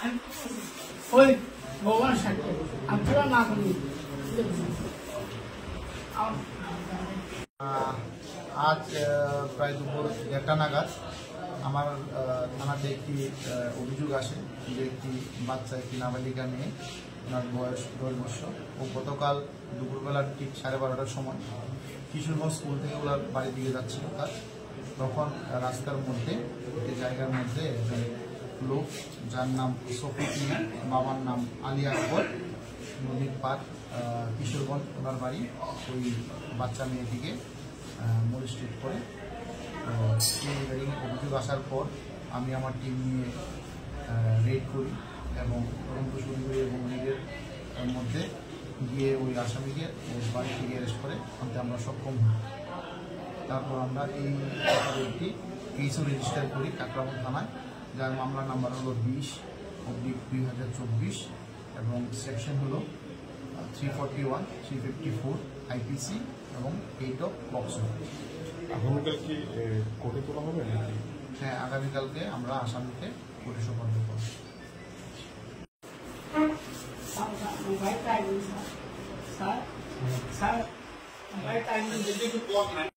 ওই ভগবান সাথে আমি পুরো না করি। আজ প্রায় দুপুর 1টা নাগাদ আমার থানাতে একটি অভিযোগ আসে যে একটি বাচ্চা, একটি নাবালিকা মেয়ে, ওনার বয়স 10 বছর। ও গতকাল দুপুরবেলা ঠিক 12:30টার সময় কিশোরগঞ্জ স্কুল থেকে ওনার বাড়ি দিকে যাচ্ছিল তার, তখন রাস্তার মধ্যে একটি জায়গার মধ্যে একজন লোক, যার নাম শফিক মিয়া, বাবার নাম আলী আকবর, নদীর পার কিশোরগঞ্জ ওনার বাড়ি, ওই বাচ্চা মেয়েটিকে মোলেস্টেড করে। এই অভিযোগ আসার পর আমি আমার টিম নিয়ে রেড করি এবং তদন্ত শুরু করি এবং রেডের মধ্যে গিয়ে ওই আসামিকে ওই বাড়ি থেকে অ্যারেস্ট করে আনতে আমরা সক্ষম হই। তারপর আমরা এই একটি কেসও রেজিস্টার করি কাকরাবন থানায়, যার মামলা নাম্বার হলো 20/2024 এবং সেকশন হলো 341, 354 IPC এবং 8 অফ পক্সো। আগামীকাল কি কোর্টে তোলা হবে নাকি? হ্যাঁ, আগামীকালকে আমরা আসামিকে কোর্টে সোপর্দ করব। স্যার